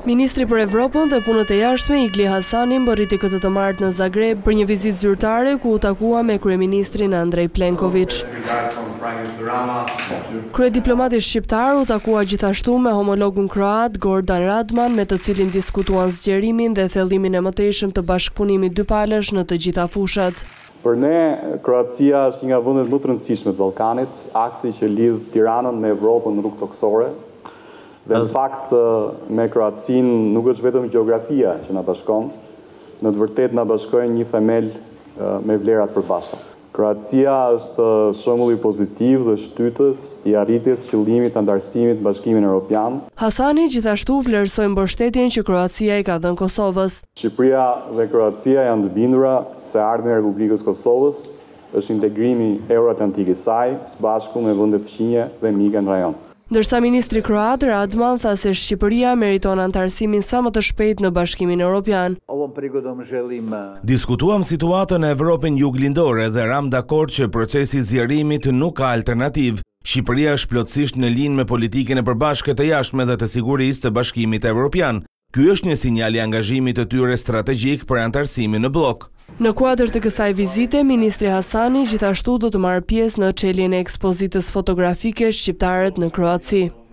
Ministri për Evropën dhe punët e jashtme Igli Hasani mbërriti këtë të martë në Zagreb për një vizitë zyrtare ku u takua me kryeministrin Andrej Plenković. Kryediplomati shqiptar u takua gjithashtu me homologun kroat Gordan Radman, me të cilin diskutuan zgjerimin dhe thellimin e mëtejshëm të bashkëpunimit dypalësh në të gjitha fushat. Për ne, Kroacia është një nga vendet më të rëndësishme të Ballkanit, aksi që lidh Tiranën me Evropën në rrugë toksore. Dhe në fakt, me Kroacin nuk është vetëm gjeografia që na bashkon, në të vërtetë na bashkojnë një themel me vlerat përbashkëta. Kroacia është shembulli pozitiv dhe shtytës i arritjes qëllimit të antarësimit në Bashkimin Evropian. Hasani gjithashtu vlerësoi mbështetjen që Kroacia i ka dhënë Kosovës. Shqipëria dhe Kroacia janë të bindura se ardhmja e Republikës Kosovës është integrimi euroatlantik i saj, së bashku me vende të fqinje dhe mike në rajon. Ndërsa ministri kroat Radman tha se Shqipëria meriton antarësimin sa më të shpejt në Bashkimin Evropian. Diskutuam situatën e Evropën juglindore dhe ram dakord që procesi i zgjerimit nuk ka alternativë. Shqipëria është plotësisht në linjë me politikën e përbashkët të jashtme dhe të sigurisë të Bashkimit Evropian. Ky është një sinjal i angazhimit të tyre strategjik për antarësimin në blok. Në kuadër të kësaj vizite, ministri Hasani gjithashtu do të marrë pjesë në çeljen e ekspozitës fotografike Shqiptarët në Kroaci.